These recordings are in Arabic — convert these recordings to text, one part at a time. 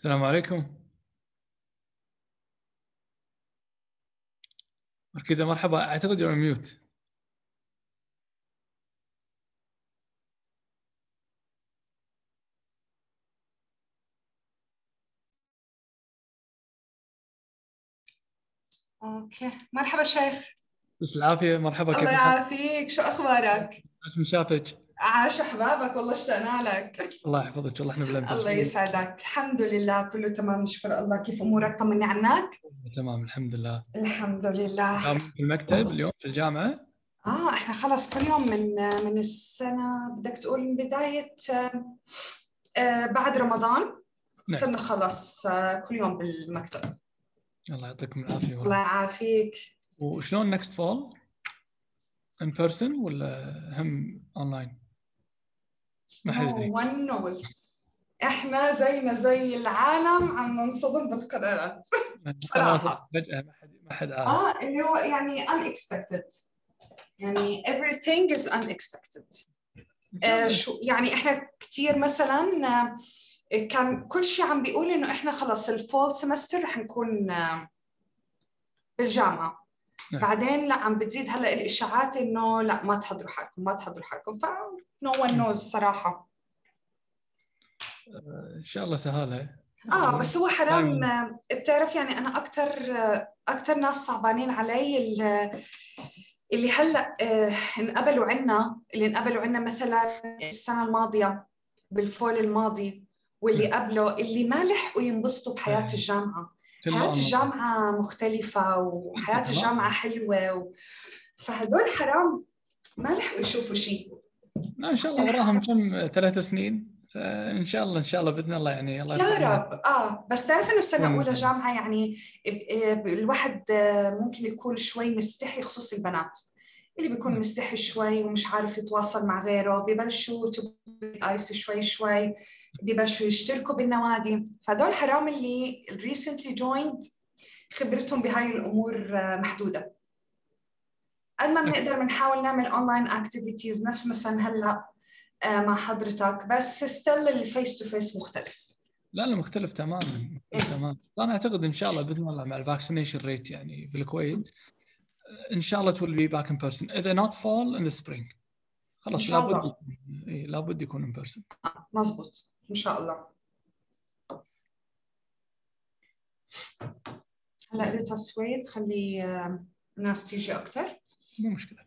السلام عليكم. مركزة مرحبا، اعتقد you're on mute. اوكي، مرحبا شيخ. يعطيك العافية، مرحبا، الله كيف الحال؟ يعافيك، شو اخبارك؟ عاش من شافك. عاش احبابك، والله اشتقنا لك. الله يحفظك، والله احنا الله بالأمس. يسعدك، الحمد لله كله تمام نشكر الله. كيف امورك؟ طمني عنك. تمام الحمد لله. الحمد لله. اليوم في المكتب، اليوم في الجامعة. احنا خلص كل يوم من السنة، بدك تقول من بداية بعد رمضان نعم. صرنا خلص كل يوم بالمكتب. الله يعطيكم العافية الله والله. يعافيك. وشلون next fall؟ in person ولا هم online؟ ما حد No يدري. one knows. احنا زينا زي العالم عم ننصدم بالقرارات. خلاص، صراحة فجأة ما حد عارف. اللي هو يعني unexpected، يعني everything is unexpected. ان شاء الله. شو يعني احنا كتير مثلا كان كل شيء عم بيقول انه احنا خلص الفول سمستر رح نكون بالجامعة. نعم. بعدين لا، عم بتزيد هلا الاشاعات انه لا، ما تحضروا حالكم ما تحضروا حالكم، ف no one knows صراحة. ان شاء الله سهالة. بس هو حرام. دائما. بتعرف يعني انا اكثر ناس صعبانين علي اللي هلا اللي انقبلوا عنا مثلا السنه الماضيه بالفول الماضي، واللي نعم. قبله اللي ما لحقوا ينبسطوا بحياه الجامعه. كله حياه online. الجامعه مختلفه وحياه الجامعه تمام. حلوه فهدول حرام ما لحقوا يشوفوا شيء. لا ان شاء الله وراهم كم 3 سنين، فان شاء الله ان شاء الله باذن الله، يعني الله يا يوفقنا. رب. بس تعرف انه سنه اولى ون- جامعه يعني الواحد ممكن يكون شوي مستحي، خصوص البنات اللي بيكون مستحي شوي ومش عارف يتواصل مع غيره، ببلشوا ايس شوي شوي، ببلشوا يشتركوا بالنوادي. فهدول حرام اللي recently joined خبرتهم بهاي الامور محدوده. قد ما بنقدر بنحاول نعمل اونلاين اكتيفيتيز نفس مثلا هلا مع حضرتك، بس ستيل الفيس تو فيس مختلف. لا لا، مختلف تماما، مختلف تماما. انا اعتقد ان شاء الله باذن الله مع الفاكسينيشن ريت يعني في الكويت، ان شاء الله تول بي باك ان بيرسون اذا نوت فول ان ذا سبرينج. ان خلاص شاء لابد الله. يكون. لابد يكون ان بيرسون. مزبوط ان شاء الله. هلا قلت تصويت، خلي الناس تيجي اكثر. مو مشكله.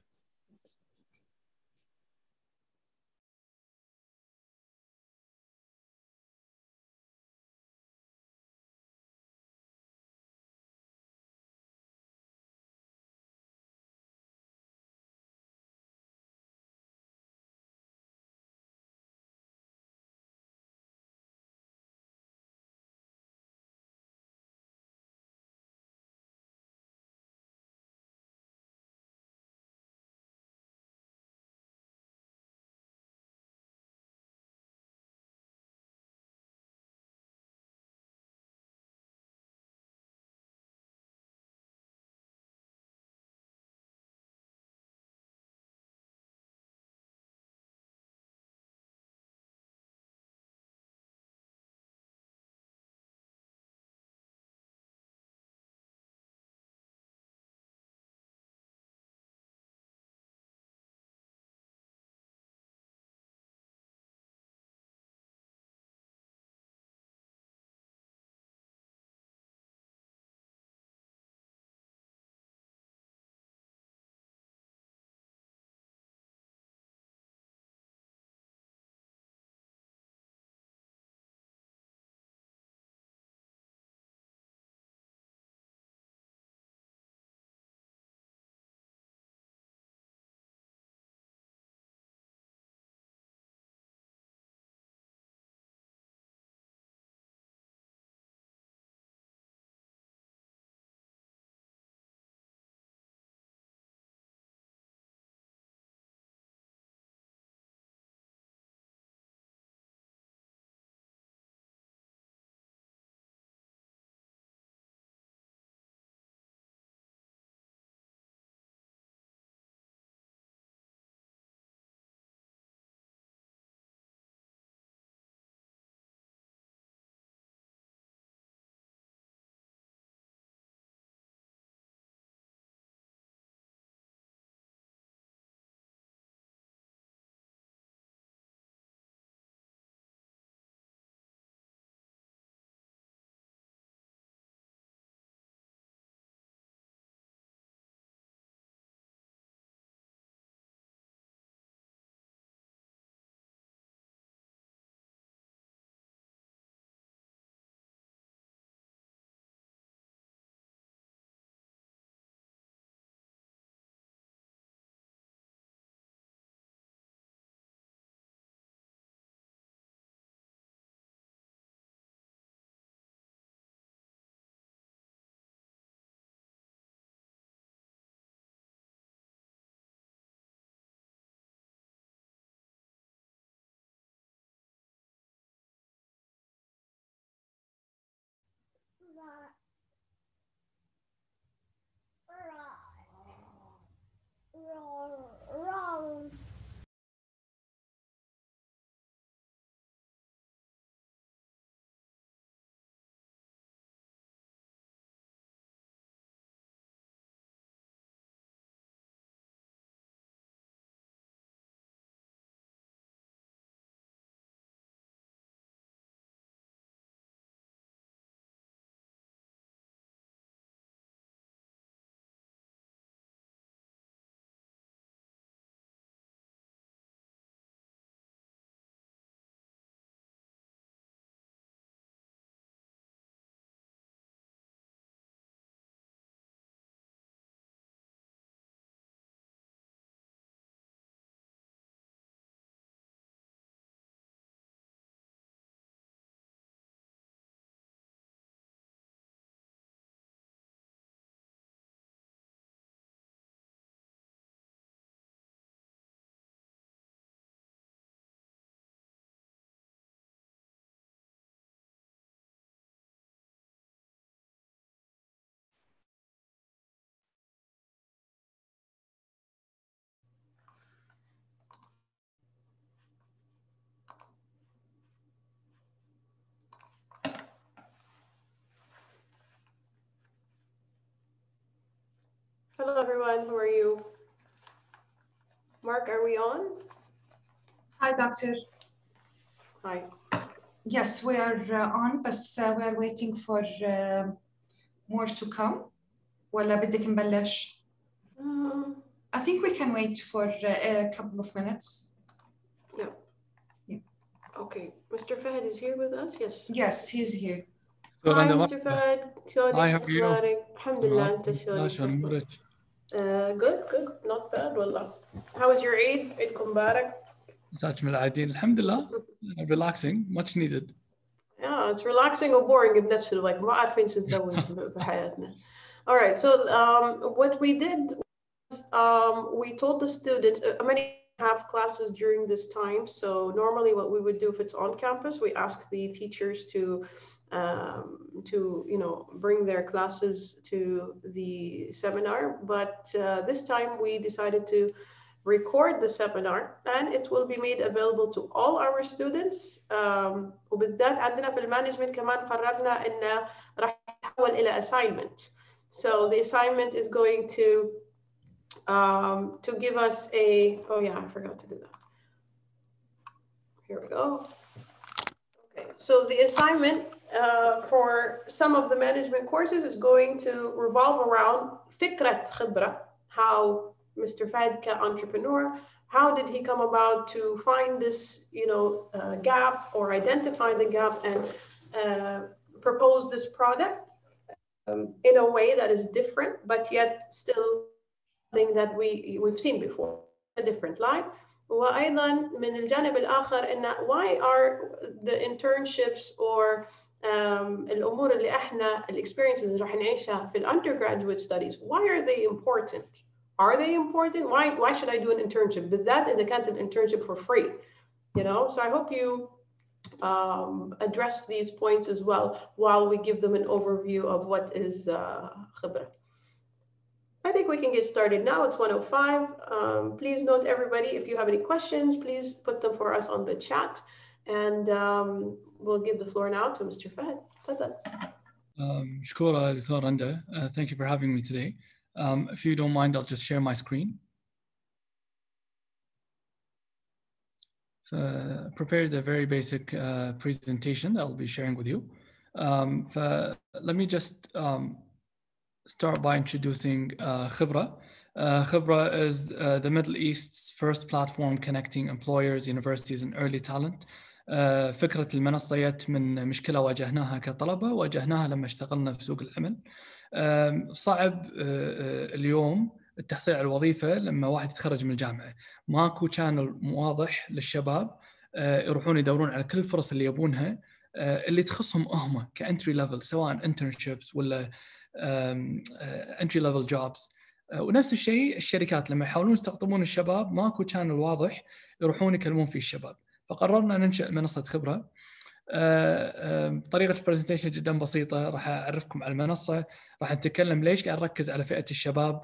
Hello everyone, how are you? Mark, are we on? Hi, Doctor. Hi. Yes, we are on, but we are waiting for more to come. ولا بدك نبلش? I think we can wait for a couple of minutes. Yeah. Okay. Mr. Fahad is here with us? Yes. Yes, he's here. Hi, Mr. Fahad. Hi, how are you? Alhamdulillah, أنت شلونك؟ Good. Not bad والله. How was your Eid? Eid Mubarak. مساك من العادين. الحمد لله. Relaxing, much needed. Yeah, it's relaxing or boring بنفس الوقت. ما عارفين شو نسوي في حياتنا. All right. So what we did was we told the students many have classes during this time. So normally what we would do if it's on campus, we ask the teachers to bring their classes to the seminar. But this time we decided to record the seminar and it will be made available to all our students. وبالذات عندنا في المانجمنت كمان قررنا إنه راح يتحول إلى assignment. So the assignment is going to give us a, oh yeah, I forgot to do that. Here we go. Okay, so the assignment for some of the management courses is going to revolve around فكرة خبرة, how Mr. Fahad, entrepreneur, how did he come about to find this, gap or identify the gap and propose this product in a way that is different, but yet still something that we've seen before, a different light. وأيضا من الجانب الآخر إن why are the internships or الأمور اللي إحنا experiences اللي راح نعيشها في undergraduate studies, why are they important? Are they important? Why should I do an internship? بالذات إذا كانت an internship for free, So I hope you address these points as well while we give them an overview of what is خبرة. I think we can get started now. It's 1:05. Please note, everybody, if you have any questions, please put them for us on the chat. And we'll give the floor now to Mr. Fahad. شكرا دكتور رندا. Thank you for having me today. If you don't mind, I'll just share my screen. Prepared a very basic presentation that I'll be sharing with you. Let me just start by introducing KHIBRA. KHIBRA is the Middle East's first platform connecting employers, universities, and early talent. فكرة المنصة جت من مشكلة واجهناها كطلبة، واجهناها لما اشتغلنا في سوق العمل. صعب اليوم التحصيل على الوظيفة لما واحد يتخرج من الجامعة. ماكو channel واضح للشباب يروحون يدورون على كل الفرص اللي يبونها اللي تخصهم هم كentry level، سواء internships ولا entry level jobs. ونفس الشيء الشركات لما يحاولون يستقطبون الشباب ماكو channel واضح يروحون يكلمون فيه الشباب. فقررنا ننشئ منصة خبرة. طريقة البرزنتيشن جدا بسيطة، راح أعرفكم على المنصة، راح نتكلم ليش قاعد نركز على فئة الشباب،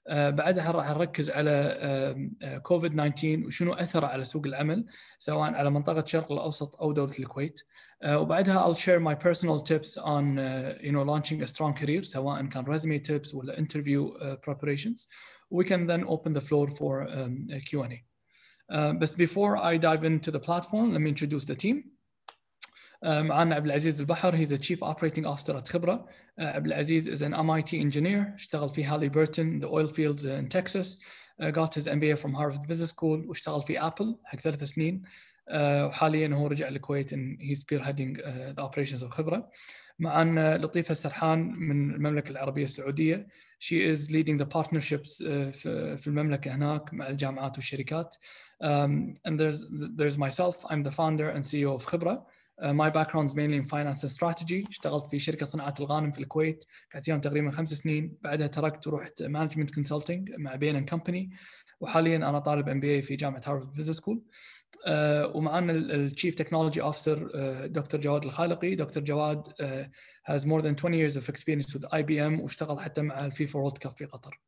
بعدها راح نركز على كوفيد 19 وشنو أثره على سوق العمل سواء على منطقة الشرق الأوسط أو دولة الكويت. وبعدها I'll share my personal tips on launching a strong career سواء كان resume tips ولا interview preparations. We can then open the floor for Q&A. But before I dive into the platform, let me introduce the team. معنا عبد العزيز البحر. He's the Chief Operating Officer at KHIBRA. عبد العزيز is an MIT engineer. اشتغل في Halliburton, the oil fields in Texas. Got his MBA from Harvard Business School. واشتغل في Apple حق 3 سنين. وحاليا هو رجع للكويت and he's spearheading the operations of KHIBRA. معنا لطيفة السرحان من المملكة العربية السعودية. She is leading the partnerships في المملكة هناك مع الجامعات والشركات. And there's myself. I'm the founder and CEO of KHIBRA. My background is mainly in finance and strategy. اشتغلت في شركة صناعة الغانم في الكويت قعدت فيها تقريبا 5 سنين. بعدها تركت ورحت management consulting مع بين كمباني. وحاليا أنا طالب MBA في جامعة هارفارد بزنس سكول. ومعنا الشيف تكنولوجي اوفيسر دكتور جواد الخالقي. دكتور جواد has more than 20 years of experience with IBM واشتغل حتى مع الفيفا وورلد كاب في قطر.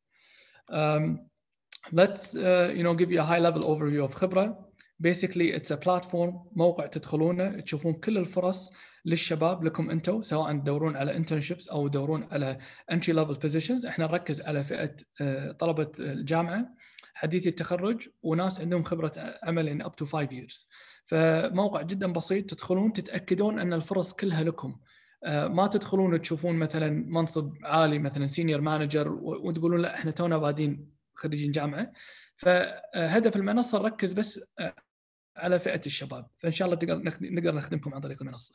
Let's give you a high level overview of KHIBRA. Basically it's a platform موقع تدخلونه تشوفون كل الفرص للشباب لكم انتم سواء تدورون على internships او تدورون على entry level positions. احنا نركز على فئة طلبة الجامعة حديثي التخرج وناس عندهم خبرة عمل in up to 5 years. فموقع جدا بسيط تدخلون تتأكدون أن الفرص كلها لكم. ما تدخلون تشوفون مثلا منصب عالي مثلا سينيور مانجر وتقولون لا احنا تونا بادين خريجين جامعة. فهدف المنصة نركز بس على فئة الشباب. فإن شاء الله نقدر نخدمكم عن طريق المنصة.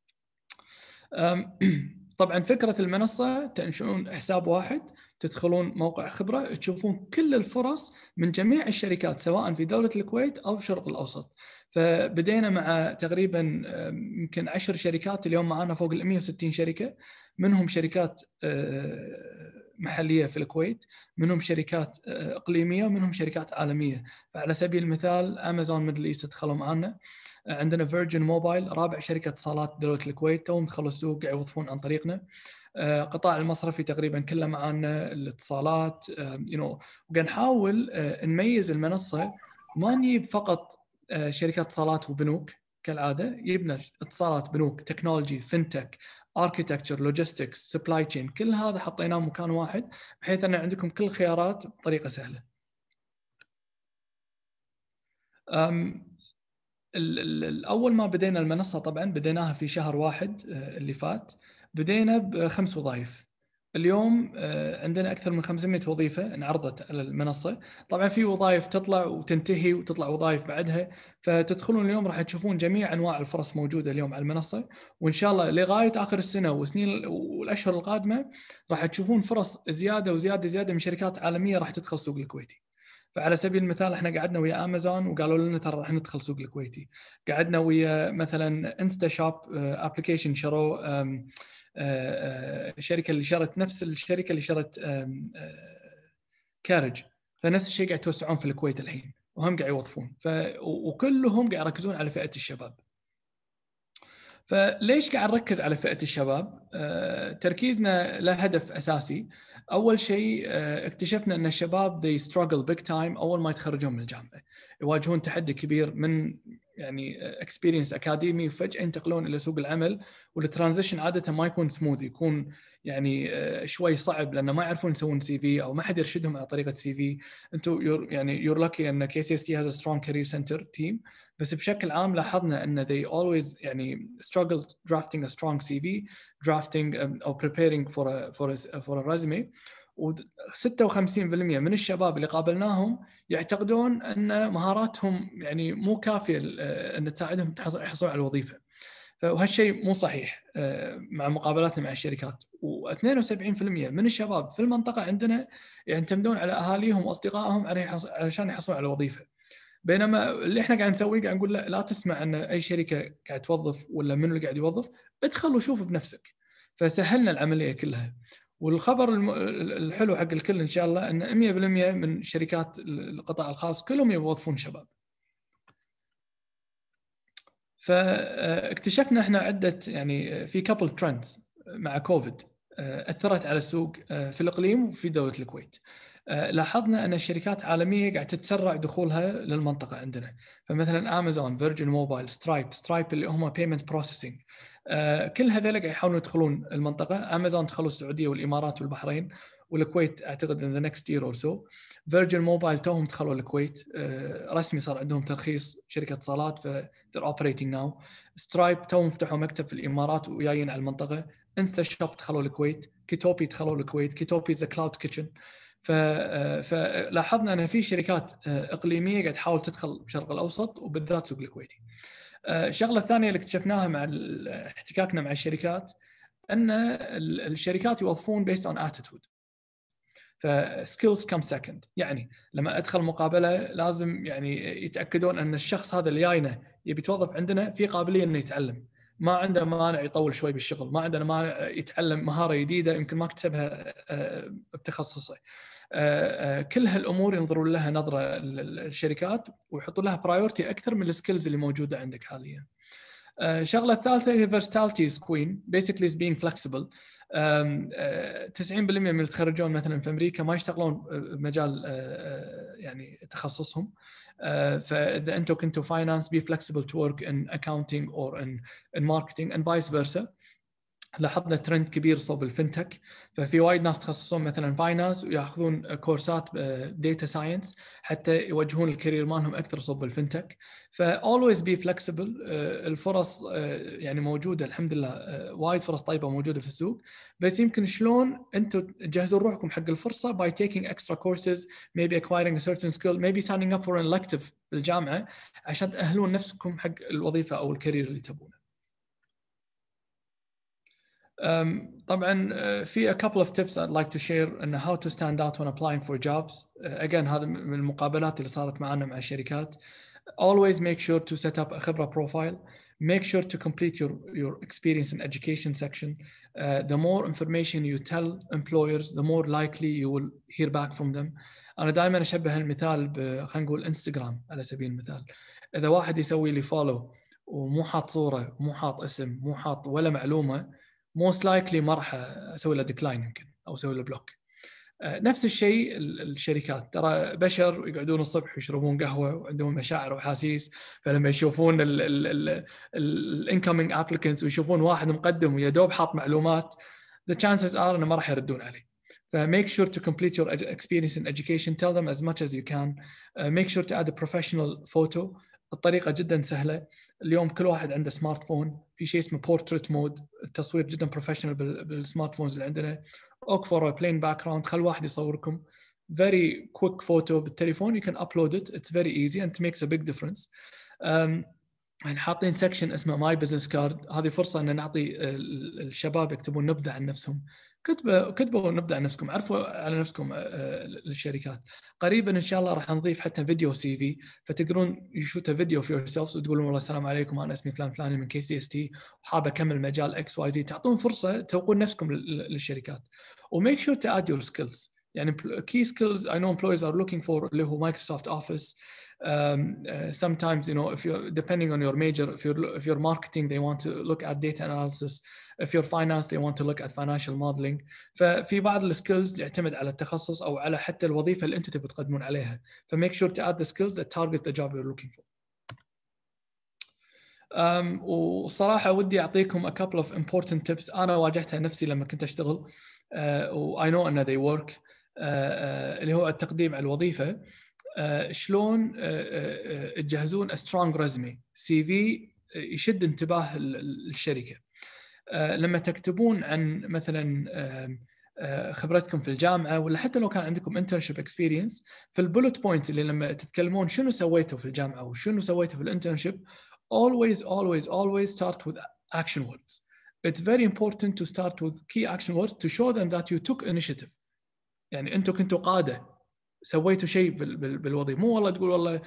طبعا فكرة المنصة تنشئون حساب واحد تدخلون موقع خبرة تشوفون كل الفرص من جميع الشركات سواء في دولة الكويت أو الشرق الأوسط. فبدينا مع تقريبا يمكن 10 شركات. اليوم معنا فوق 160 شركة منهم شركات محلية في الكويت منهم شركات إقليمية ومنهم شركات عالمية. فعلى سبيل المثال أمازون ميدل إيست دخلوا معنا. عندنا فيرجن موبايل رابع شركة اتصالات دولة الكويت توهم دخلوا السوق قاعد يوظفون عن طريقنا. قطاع المصرفي تقريبا كله معنا الاتصالات وقاعد نحاول نميز المنصة. ما نجيب فقط شركات اتصالات وبنوك كالعادة. يبنى اتصالات بنوك تكنولوجي فينتك architecture logistics supply chain كل هذا حطيناه مكان واحد بحيث أن عندكم كل الخيارات بطريقة سهلة. الأول ما بدينا المنصة طبعاً بديناها في شهر 1 اللي فات. بدينا ب5 وظائف. اليوم عندنا أكثر من 500 وظيفة انعرضت على المنصة. طبعاً في وظائف تطلع وتنتهي وتطلع وظائف بعدها. فتدخلون اليوم راح تشوفون جميع أنواع الفرص موجودة اليوم على المنصة. وإن شاء الله لغاية آخر السنة وسنين والأشهر القادمة راح تشوفون فرص زيادة وزيادة من شركات عالمية راح تدخل السوق الكويتي. فعلى سبيل المثال احنا قعدنا ويا امازون وقالوا لنا ترى راح ندخل سوق الكويتي. قعدنا ويا مثلا انستا شوب ابلكيشن شروا شركه اللي شرت نفس الشركه اللي شرت كارج. فنفس الشيء قاعد يتوسعون في الكويت الحين وهم قاعد يوظفون. وكلهم قاعد يركزون على فئه الشباب. فليش قاعد نركز على فئة الشباب؟ تركيزنا له هدف أساسي. أول شيء اكتشفنا أن الشباب they struggle big time أول ما يتخرجون من الجامعة. يواجهون تحدي كبير من يعني experience أكاديمي وفجأة ينتقلون إلى سوق العمل. والترانزيشن عادة ما يكون سموث يكون يعني شوي صعب لأنه ما يعرفون يسوون CV أو ما حد يرشدهم على طريقة CV. أنتوا يعني you're lucky أن KCST has a strong career center team. بس بشكل عام لاحظنا أن they always يعني struggle drafting a strong CV, drafting or preparing for a resume. و56% من الشباب اللي قابلناهم يعتقدون أن مهاراتهم يعني مو كافية أن تساعدهم يحصلون على الوظيفة. وهالشيء مو صحيح مع مقابلاتنا مع الشركات. و72% من الشباب في المنطقة عندنا يعتمدون على أهاليهم وأصدقائهم علشان يحصلون على الوظيفة. بينما اللي احنا قاعد نسويه قاعد نقول لا تسمع ان اي شركه قاعد توظف ولا منو اللي قاعد يوظف. ادخل وشوف بنفسك. فسهلنا العمليه كلها. والخبر الحلو حق الكل ان شاء الله ان 100% من شركات القطاع الخاص كلهم يوظفون شباب. فاكتشفنا احنا عده يعني في كابل ترندز مع كوفيد اثرت على السوق في الاقليم وفي دوله الكويت. لاحظنا أن الشركات عالمية قاعدة تتسرع دخولها للمنطقة عندنا. فمثلا أمازون، فيرجن موبايل، سترايب اللي هم بيمنت بروسيسنج، كل هذول قاعد يحاولون يدخلون المنطقة. أمازون دخلوا السعودية والإمارات والبحرين والكويت أعتقد in the next year or so. فيرجن موبايل توهم دخلوا الكويت، رسمي صار عندهم ترخيص شركة اتصالات ف they're operating now. سترايب توهم فتحوا مكتب في الإمارات وجايين على المنطقة. انستا شوب دخلوا الكويت، كيتوبي دخلوا الكويت. كيتوبي is a cloud kitchen. فلاحظنا أن في شركات إقليمية قاعد تحاول تدخل الشرق الأوسط وبالذات سوق الكويتي. الشغلة الثانية اللي اكتشفناها مع احتكاكنا مع الشركات أن الشركات يوظفون based on attitude. فskills come second. يعني لما أدخل مقابلة لازم يعني يتأكدون أن الشخص هذا اللي جاينا يبي يتوظف عندنا في قابلية إنه يتعلم، ما عنده مانع يطول شوي بالشغل، ما عنده مانع يتعلم مهارة جديدة يمكن ما اكتسبها بتخصصه. كل هالأمور ينظرون لها نظرة الشركات ويحطون لها برايورتي أكثر من السكيلز اللي موجودة عندك حاليا. شغلة الثالثة هي versatility is queen. basically is being flexible. 90% من اللي يتخرجون مثلا في أمريكا ما يشتغلون بمجال يعني تخصصهم. فإذا أنتوا كنتوا finance, be flexible to work in accounting or in marketing and vice versa. لاحظنا ترند كبير صوب الفنتك، ففي وايد ناس تخصصون مثلا فاينانس وياخذون كورسات داتا ساينس حتى يوجهون الكارير مالهم اكثر صوب الفنتك. ف always be flexible. الفرص يعني موجوده الحمد لله، وايد فرص طيبه موجوده في السوق، بس يمكن شلون انتم تجهزون روحكم حق الفرصه by taking extra courses, maybe acquiring a certain skill, maybe signing up for an elective في الجامعه عشان تاهلون نفسكم حق الوظيفه او الكارير اللي تبونه. طبعا في a couple of tips I'd like to share on how to stand out when applying for jobs. Again هذا من المقابلات اللي صارت معنا مع الشركات. Always make sure to set up a KHIBRA profile. Make sure to complete your experience and education section. The more information you tell employers, the more likely you will hear back from them. أنا دائما أشبه المثال خلينا نقول انستغرام على سبيل المثال. إذا واحد يسوي لي فولو ومو حاط صورة، مو حاط اسم، مو حاط ولا معلومة، most likely ما راح اسوي له ديكلاين يمكن او اسوي له بلوك. نفس الشيء الشركات، ترى بشر يقعدون الصبح يشربون قهوه وعندهم مشاعر واحاسيس، فلما يشوفون الانكمينج ابليكنتس ويشوفون واحد مقدم ويا دوب حاط معلومات، the chances are انه ما راح يردون عليه. فmake sure to complete your experience in education. Tell them as much as you can. Make sure to add a professional photo. الطريقة جدا سهلة. اليوم كل واحد عنده سمارت فون، في شيء اسمه بورتريت مود، التصوير جدا بروفيشنال بالسمارت فونز اللي عندنا. oak for a plain background، خل واحد يصوركم very quick photo بالتليفون، you can upload it, it's very easy and it makes a big difference. يعني حاطين سكشن اسمه ماي بزنس كارد، هذه فرصة ان نعطي الشباب يكتبون نبذة عن نفسهم. كتبوا نبذة عن نفسكم، عرفوا على نفسكم للشركات. قريبا ان شاء الله راح نضيف حتى فيديو سي في، فتقدرون يشوتوا فيديو في yourselves وتقولون والله السلام عليكم انا اسمي فلان فلاني من KCST وحاب اكمل مجال اكس واي زي. تعطون فرصة تسوقون نفسكم للشركات. وميك شور تو اد يور سكيلز. يعني key skills I know employees are looking for اللي هو Microsoft Office. Sometimes, you know, if you're depending on your major, if you're marketing, they want to look at data analysis. If you're finance, they want to look at financial modeling. ففي بعض السكيلز يعتمد على التخصص أو على حتى الوظيفة اللي أنتم تبي تقدمون عليها. فmake sure to add the skills that target the job you're looking for. وصراحة ودي أعطيكم a couple of important tips أنا واجهتها نفسي لما كنت أشتغل و I know أن they work. اللي هو التقديم على الوظيفة. شلون تجهزون a strong resume CV يشد انتباه الشركة. لما تكتبون عن مثلا خبرتكم في الجامعة ولا حتى لو كان عندكم internship experience، في البولت بوينت اللي لما تتكلمون شنو سويتوا في الجامعة وشنو سويتوا في الانترنشيب، always start with action words. It's very important to start with key action words to show them that you took initiative. يعني أنتوا كنتوا قادة، سويتوا شيء بالوظيفة، مو والله تقول والله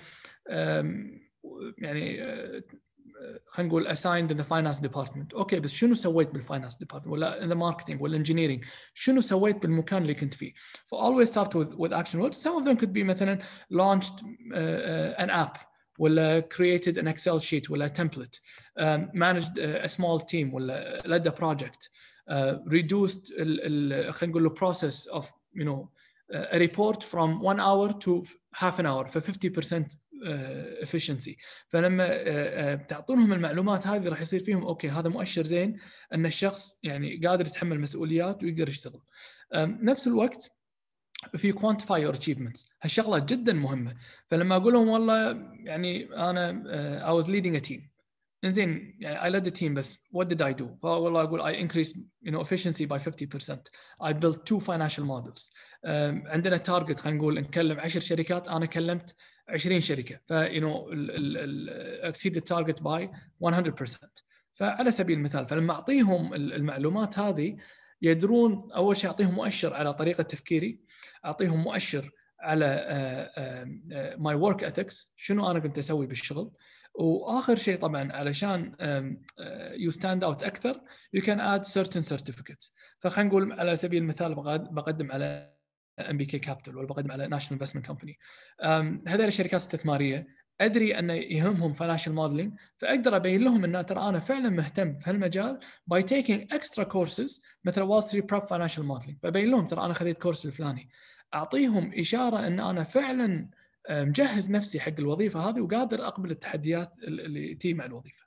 يعني خلينا نقول assigned in the finance department. اوكي بس شنو سويت بالfinance department ولا in the marketing ولا engineering، شنو سويت بالمكان اللي كنت فيه. So always start with action words. Some of them could be مثلا launched an app ولا created an Excel sheet ولا template, managed a small team ولا led a project, reduced خلينا نقول process of a report from 1 hour to half an hour, ف 50% efficiency. فلما تعطونهم المعلومات هذه راح يصير فيهم اوكي هذا مؤشر زين ان الشخص يعني قادر يتحمل مسؤوليات ويقدر يشتغل. نفس الوقت في quantify your achievements، هالشغله جدا مهمه. فلما اقول لهم والله يعني انا I was leading a team، إنزين يعني I led the team بس what did I do؟ والله أقول I increased efficiency by 50%. I built 2 financial models. عندنا target، خلينا نقول نكلم 10 شركات، أنا كلمت 20 شركة، ف exceed the target by 100%. فعلى سبيل المثال، فلما أعطيهم المعلومات هذه يدرون أول شيء أعطيهم مؤشر على طريقة تفكيري، أعطيهم مؤشر على my work ethics، شنو أنا كنت أسوي بالشغل. واخر شيء طبعا علشان you stand out اكثر you can add certain certificates. فخلينا نقول على سبيل المثال بقدم على MBK Capital ولا بقدم على National Investment Company، هذول الشركات استثماريه، ادري ان يهمهم financial modeling، فاقدر ابين لهم ان ترى انا فعلا مهتم في هالمجال by taking extra courses مثل Wall Street Prep Financial Modeling، فابين لهم ترى انا خذيت كورس الفلاني، اعطيهم اشاره ان انا فعلا مجهز نفسي حق الوظيفة هذه وقادر أقبل التحديات اللي تيجي مع الوظيفة.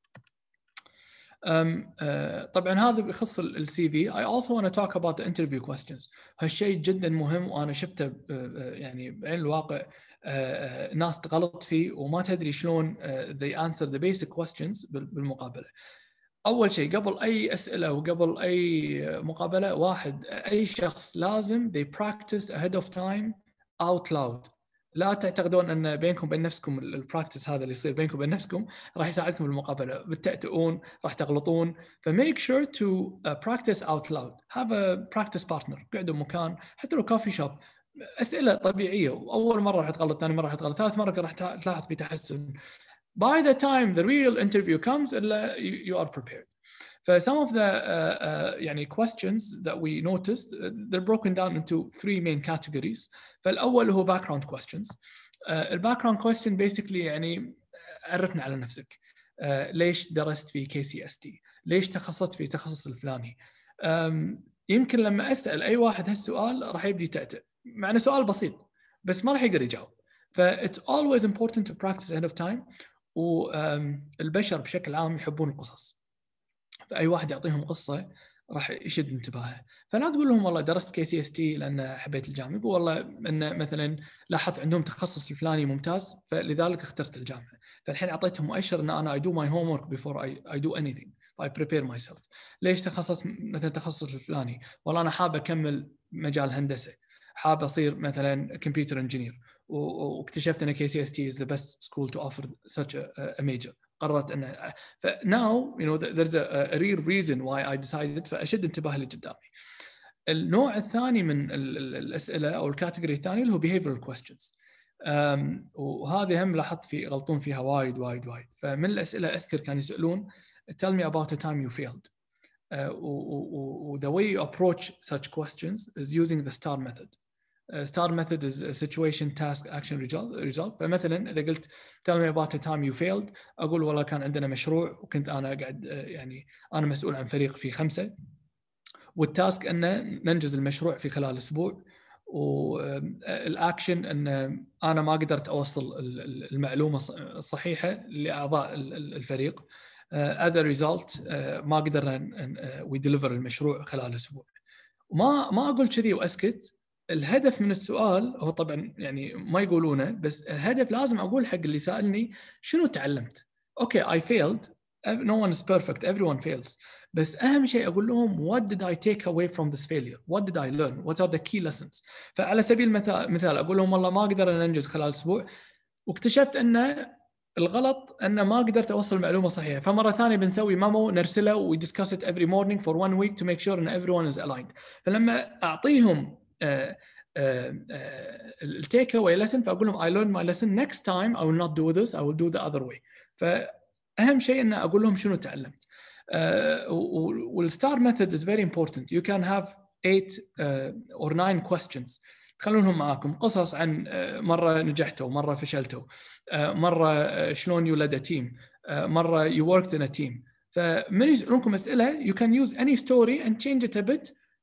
طبعا هذا بيخص السي في. I also want to talk about the interview questions. هالشيء جدا مهم وأنا شفته يعني بعين الواقع ناس تغلط فيه وما تدري شلون they answer the basic questions بالمقابلة. أول شيء قبل أي أسئلة وقبل أي مقابلة، واحد أي شخص لازم they practice ahead of time out loud. لا تعتقدون ان بينكم وبين نفسكم البراكتس هذا اللي يصير بينكم وبين نفسكم راح يساعدكم بالمقابله، بتأتئون، راح تغلطون. فميك sure to practice out loud. have a practice partner، قعدوا مكان حتى لو كافي شوب، اسئله طبيعيه، اول مره راح تغلط، ثاني مره راح تغلط، ثالث مره راح تلاحظ في تحسن. by the time the real interview comes you are prepared. Some of the يعني questions that we noticed they're broken down into 3 main categories. فالأول هو background questions. background question basically يعني عرفنا على نفسك، ليش درست في KCST، ليش تخصصت في تخصص الفلاني. يمكن لما أسأل أي واحد هالسؤال راح يبدي يتأتئ، مع إنه سؤال بسيط بس ما راح يقدر يجاوب. it's always important to practice ahead of time. والبشر بشكل عام يحبون القصص، فأي واحد يعطيهم قصة راح يشد انتباهه. فلا تقول لهم والله درست KCST لأن حبيت الجامعة، يقول والله أن مثلا لاحظت عندهم تخصص الفلاني ممتاز فلذلك اخترت الجامعة. فالحين أعطيتهم مؤشر أن أنا I do my homework before I do anything. I prepare myself. ليش تخصص مثلا تخصص الفلاني؟ والله أنا حاب أكمل مجال هندسة، حاب أصير مثلا computer engineer، واكتشفت أن KCST is the best school to offer such a major. قررت أن now there's a real reason why I decided، فأشد انتباه اللي قدامي. النوع الثاني من الأسئلة أو الكاتيجوري الثاني اللي هو behavioral questions. وهذه هم لاحظت في غلطون فيها وايد. فمن الأسئلة أذكر كانوا يسألون tell me about a time you failed. The way you approach such questions is using the STAR method. STAR method is a situation, task, action, result. فمثلا إذا قلت tell me about a time you failed، أقول والله كان عندنا مشروع وكنت أنا قاعد يعني أنا مسؤول عن فريق في 5، والتاسك أن ننجز المشروع في خلال أسبوع، والأكشن أن أنا ما قدرت أوصل المعلومة الصحيحة لأعضاء الفريق. as a result ما قدرنا we deliver المشروع خلال أسبوع. وما أقول كذي وأسكت. الهدف من السؤال هو طبعا يعني ما يقولونه، بس الهدف لازم أقول حق اللي سألني شنو تعلمت. Okay, I failed. No one is perfect. Everyone fails. بس أهم شيء أقول لهم what did I take away from this failure? What did I learn? What are the key lessons? فعلى سبيل المثال أقول لهم والله ما قدرنا ننجز خلال أسبوع، واكتشفت أن الغلط أن ما قدرت أوصل معلومة صحيحة، فمرة ثانية بنسوي ميمو نرسله و we discuss it every morning for 1 week to make sure that everyone is aligned. فلما أعطيهم التيك أواي lesson فأقول لهم I learned my lesson, next time I will not do this, I will do the other way. فأهم شيء أن أقول لهم شنو تعلمت. والستار method is very important. You can have 8 or 9 questions تخلونهم معاكم، قصص عن مرة نجحتوا، مرة فشلتوا، مرة شلون you led a team، مرة you worked in a team. فمن يسألونكم أسئلة you can use any story and change it a bit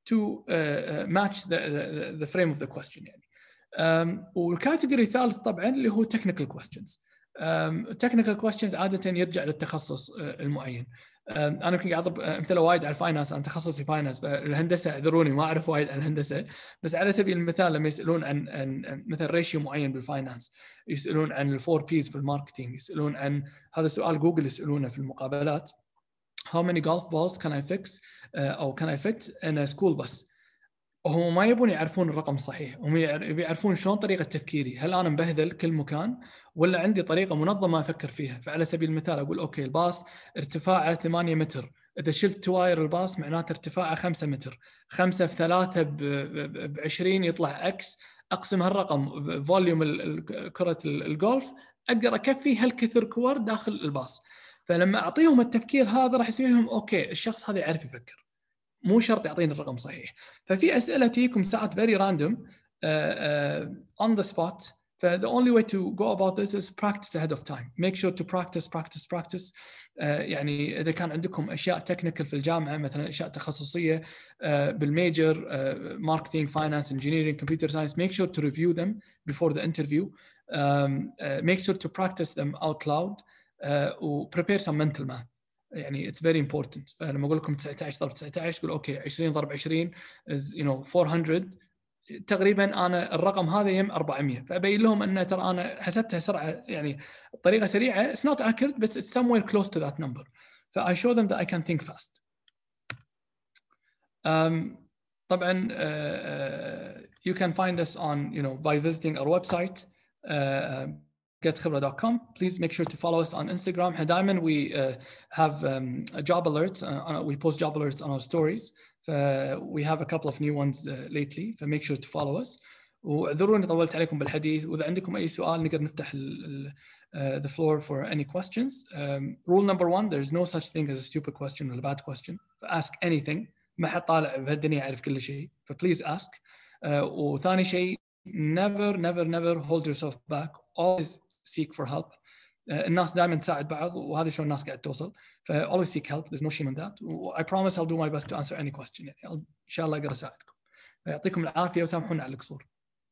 to match the frame of the question يعني. والكاتيجوري الثالث طبعا اللي هو technical questions. technical questions عادة يرجع للتخصص المعين. أنا يمكن قاعد أضرب أمثلة وايد على الفاينانس، أنا تخصصي فاينانس، فالهندسة اعذروني ما أعرف وايد عن الهندسة، بس على سبيل المثال لما يسألون عن مثل ريشيو معين بالفاينانس، يسألون عن الفور بيز في الماركتينج، يسألون عن هذا السؤال جوجل يسألونه في المقابلات: how many golf balls can I fix أو can I fit in a school bus. هم ما يبون يعرفون الرقم الصحيح، هم يعرفون شلون طريقة تفكيري، هل أنا مبهذل كل مكان ولا عندي طريقة منظمة أفكر فيها. فعلى سبيل المثال أقول أوكي الباص ارتفاعه 8 متر، إذا شلت تواير الباص معناته ارتفاعه 5 متر، 5 في 3 ب 20 يطلع أكس، أقسم هالرقم فوليوم كرة الجولف، أقدر أكفي هالكثر كور داخل الباص. فلما أعطيهم التفكير هذا راح يصير لهم أوكي الشخص هذا يعرف يفكر، مو شرط يعطيني الرقم صحيح. ففي أسئلة تيكم ساعات very random on the spot. The only way to go about this is practice ahead of time. Make sure to practice. يعني إذا كان عندكم أشياء technical في الجامعة، مثلا أشياء تخصصية بالميجر marketing, finance, engineering, computer science, make sure to review them before the interview. Make sure to practice them out loud. Prepare some mental math. يعني it's very important. فلما أقول لكم 19 ضرب 19 تقول أوكي 20 ضرب 20 is 400 تقريبا، أنا الرقم هذا يم 400، فأبين لهم أن ترى أنا حسبتها سرعة يعني بطريقة سريعة، it's not accurate but it's somewhere close to that number. I show them that I can think fast. طبعا you can find us on by visiting our website KHIBRA.com. Please make sure to follow us on Instagram. دائما we have job alerts. We post job alerts on our stories. We have a couple of new ones lately. Make sure to follow us. واعذروني طولت عليكم بالحديث، وإذا عندكم أي سؤال نقدر نفتح the floor for any questions. Rule number 1: there's no such thing as a stupid question or a bad question. Ask anything. ما حد طالع بهالدنيا يعرف كل شيء. Please ask. وثاني شيء never hold yourself back. Always seek for help. الناس دائما تساعد بعض، وهذا شو الناس قاعد توصل. always seek help. There's no shame in that. I promise I'll do my best to answer any question. يعني إن شاء الله أقدر أساعدكم. يعطيكم العافية وسامحونا على القصور.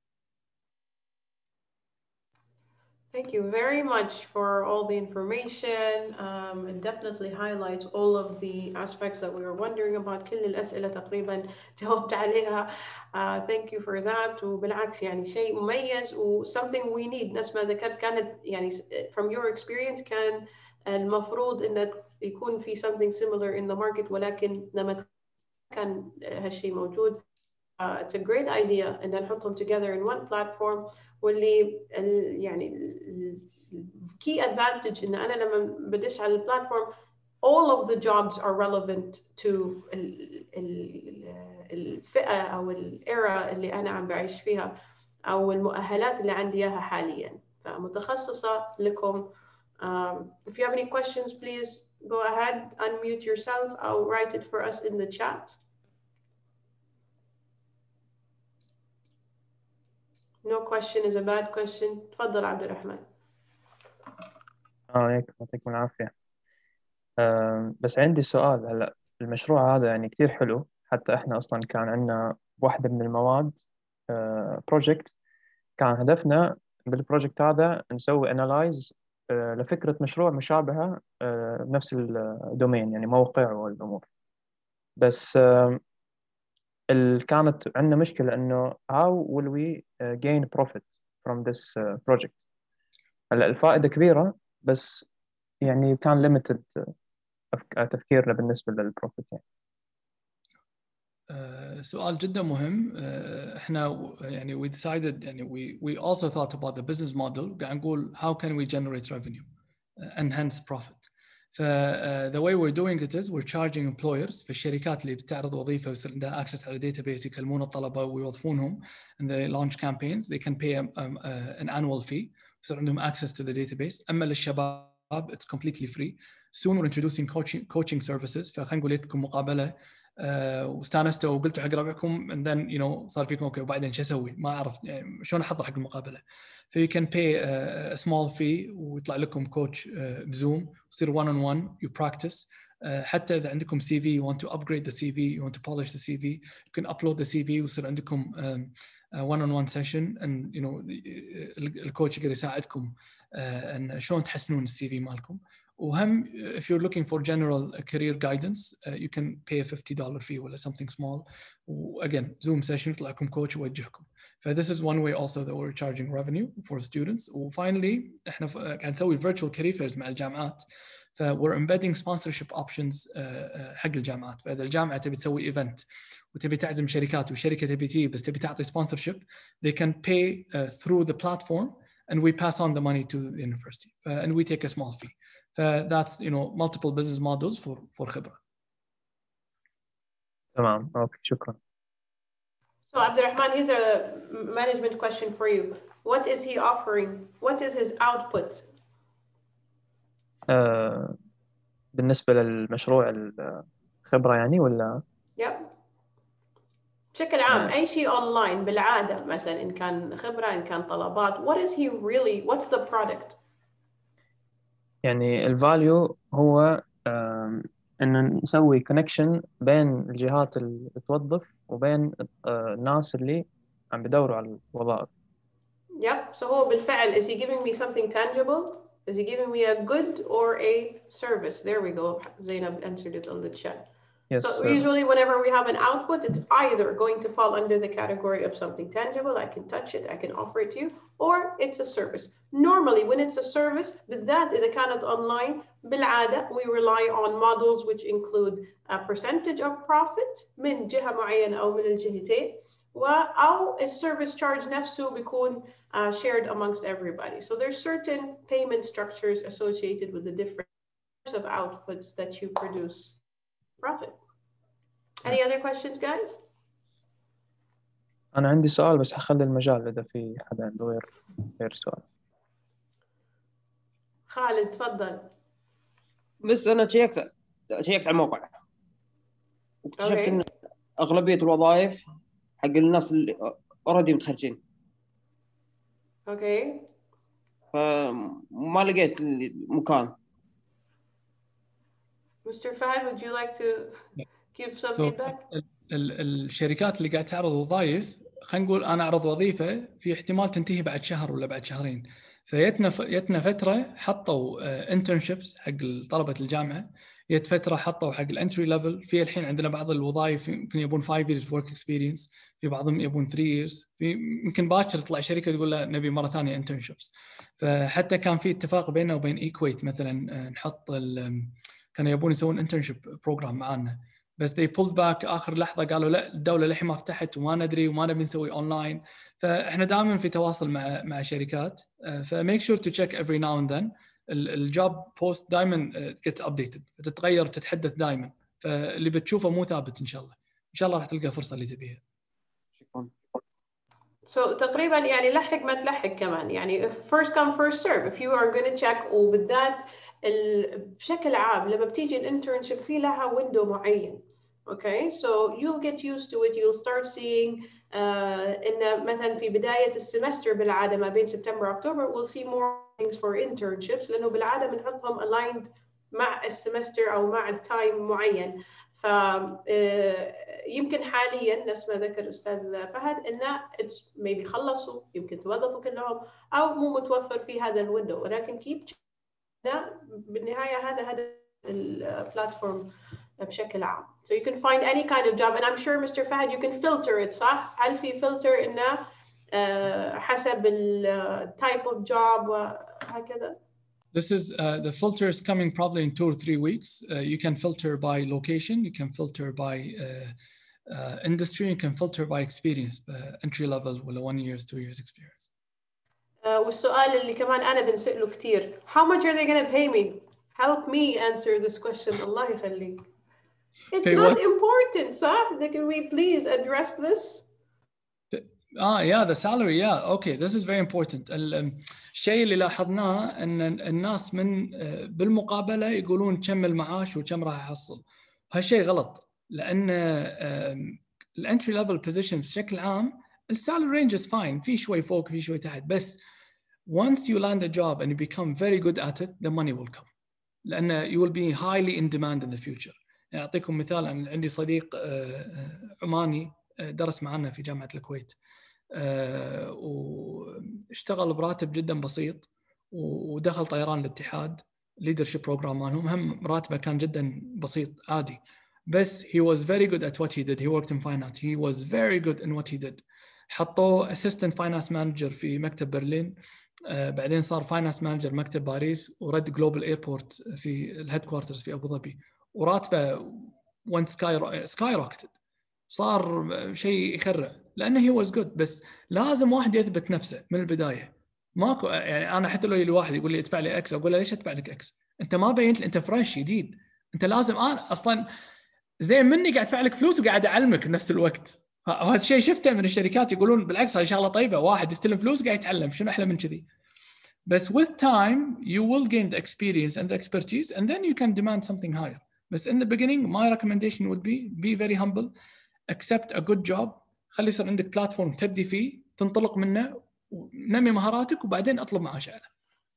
Thank you very much for all the information. It definitely highlights all of the aspects that we were wondering about. كل الأسئلة تقريبا جاوبت عليها. Thank you for that. وبالعكس يعني شيء مميز و something we need. نفس ما ذكرت كانت يعني from your experience كان المفروض إن يكون في something similar in the market، ولكن لما كان هالشيء موجود. It's a great idea إن نحطهم together in one platform. واللي يعني key advantage إن أنا لما بدش على البلاتفورم all of the jobs are relevant to الفئة أو الإيرا اللي أنا عم بعيش فيها أو المؤهلات اللي عندي إياها حاليا، فمتخصصة لكم. If you have any questions, please go ahead, unmute yourself. I'll write it for us in the chat. No question is a bad question. تفضل عبد الرحمن. يعطيكم العافية. بس عندي سؤال. هلا المشروع هذا يعني كتير حلو، حتى احنا اصلا كان عندنا واحدة من المواد بروجكت، كان هدفنا بالبروجكت هذا نسوي انالايز لفكرة مشروع مشابهة بنفس الدومين، يعني موقع والامور. بس كانت عندنا مشكلة إنه how will we gain profit from this project. هلا الفائدة كبيرة بس يعني كان limited تفكيرنا بالنسبة للبروفيت يعني. سؤال جدا مهم. احنا يعني we decided يعني we also thought about the business model. قاعد نقول how can we generate revenue and hence profit. the way we're doing it is we're charging employers في الشركات اللي بتعرض وظيفة ويصير عندها access على database، يكلمون الطلبة ويوظفونهم and they launch campaigns. They can pay an annual fee ويصير عندهم access to the database. أما للشباب it's completely free. Soon we're introducing coaching services. فخلينا نقول لكم مقابلة واستانستوا وقلتوا حق ربعكم and then صار فيكم اوكي وبعدين شو اسوي؟ ما اعرف يعني شلون احضر حق المقابله. you can pay a small fee ويطلع لكم كوتش بزوم، يصير one on one, you practice حتى إذا عندكم CV, you want to upgrade the CV, you want to polish the CV, you can upload the CV ويصير عندكم one-on-one session, and الكوتش يقدر يساعدكم ان شلون تحسنون الCV مالكم. وهم if you're looking for general career guidance, you can pay a $50 fee ولا something small. again Zoom session يطلع لكم coach يوجهكم. this is one way also that we're charging revenue for students. وfinally احنا قاعد نسوي virtual career fairs مع الجامعات. we're embedding sponsorship options حق الجامعات. فإذا الجامعة تبي تسوي event وتبي تعزم شركات وشركة تبي تجي بس تبي تعطي sponsorship, they can pay through the platform and we pass on the money to the university and we take a small fee. that's multiple business models for KHIBRA. تمام. اوكي شكرا. So Abdurrahman, here's a management question for you. What is he offering? What is his output? بالنسبة للمشروع الخبرة يعني ولا؟ Yep. بشكل عام أي شيء online بالعادة مثلا إن كان خبرة إن كان طلبات. What is he really? What's the product? يعني الفاليو هو إن نسوي كونكشن بين الجهات اللي توظف وبين الناس اللي عم بدوروا على الوظائف. Yep. So هو بالفعل is he giving me something tangible? Is he giving me a good or a service? There we go. Zainab answered it on the chat. Yes, so usually whenever we have an output, it's either going to fall under the category of something tangible, I can touch it, I can offer it to you, or it's a service. Normally when it's a service, بالذات إذا كانت online, بالعادة we rely on models which include a percentage of profit من جهة معينة أو من الجهتين, أو السيرفيس charge نفسه بيكون shared amongst everybody. So there's certain payment structures associated with the different types of outputs that you produce profit. Any other questions, guys? أنا عندي سؤال بس هخلي المجال إذا في حدا عنده غير سؤال. خالد تفضل. بس أنا شيكت على الموقع واكتشفت إن أغلبية الوظائف حق الناس اللي already متخرجين. Okay. فما لقيت مكان. Mr. Fahad, would you like to give some feedback? الشركات اللي قاعد تعرض وظائف, خلينا نقول أنا أعرض وظيفة في احتمال تنتهي بعد شهر ولا بعد شهرين. فيتنا فترة حطوا internships حق طلبة الجامعة, يت فترة حطوا حق الانتري ليفل. في الحين عندنا بعض الوظائف يمكن يبون 5 years work experience, في بعضهم يبون 3 years, في يمكن باكر تطلع شركة تقول لا نبي مرة ثانية internships. فحتى كان في اتفاق بيننا وبين إيكويت مثلا نحط كانوا يبون يسوون internship program معانا, بس they pulled back آخر لحظة, قالوا لا الدولة لحين ما فتحت وما ندري وما نبي نسوي أونلاين. فإحنا دائما في تواصل مع شركات. فmake sure to check every now and then. الجوب بوست دائما gets updated, فتتغير تتحدث دائما. فاللي بتشوفه مو ثابت إن شاء الله راح تلقى فرصة اللي تبيها. شكرا. So تقريبا يعني لحق ما تلحق كمان, يعني first come first serve. If you are going to check, وبالذات بشكل عام لما بتيجي الانترنشيب في لها ويندو معين. Okay, so you'll get used to it. You'll start seeing إن مثلا في بداية السمستر بالعادة ما بين سبتمبر وأكتوبر we'll see more things for internships, لأنه بالعادة بنحطهم aligned مع السمستر أو مع التايم معين. ف يمكن حاليا نفس ما ذكر الأستاذ فهد إنه maybe خلصوا, يمكن توظفوا كلهم أو مو متوفر في هذا الويندو, ولكن keep بالنهاية هذا البلاتفورم بشكل عام. So you can find any kind of job, and I'm sure Mr. Fahad you can filter it, صح؟ هل في filter إنه حسب type of job وهكذا؟ This is the filter is coming probably in 2 or 3 weeks. You can filter by location, you can filter by industry, you can filter by experience, entry level ولا 1 year, 2 years experience. والسؤال اللي كمان أنا بنسأله كتير, how much are they going to pay me? Help me answer this question. الله يخليك. It's not important, صح? Can we please address this? Yeah, the salary, yeah. Okay, this is very important. الشيء اللي لاحظناه أن الناس من بالمقابلة يقولون كم المعاش وكم راح أحصل. هالشيء غلط, لأن الانتري ليفل بوزيشن بشكل عام السالري رينج is fine, في شوي فوق في شوي تحت, بس once you land a job and you become very good at it, the money will come. لأن you will be highly in demand in the future. يعني أعطيكم مثال، أنا عندي صديق عماني درس معنا في جامعة الكويت، واشتغل براتب جدا بسيط، ودخل طيران الاتحاد leadership program مالهم، هم راتبه كان جدا بسيط عادي، بس he was very good at what he did. He worked in finance. He was very good in what he did. حطوه assistant finance manager في مكتب برلين، بعدين صار finance manager مكتب باريس، ورد جلوبال ايربورت في الهيد كوارترز في ابو ظبي، وراتبه went skyrocketed، صار شيء يخرع لانه he was good. بس لازم واحد يثبت نفسه من البدايه. ماكو يعني انا حتى لو يجي واحد يقول لي ادفع لي اكس، اقول له ليش ادفع لك اكس؟ انت ما بينت لي، انت فريش جديد، انت لازم، انا اصلا زي مني قاعد ادفع لك فلوس وقاعد اعلمك نفس الوقت. هذا الشيء شفته من الشركات يقولون بالعكس هاي شغله طيبه، واحد يستلم فلوس قاعد يتعلم، شنو احلى من كذي؟ بس with time you will gain the experience and the expertise and then you can demand something higher. بس in the beginning my recommendation would be very humble, accept a good job، خلي يصير عندك بلاتفورم تبدي فيه تنطلق منه ونمي مهاراتك، وبعدين اطلب معاش اعلى.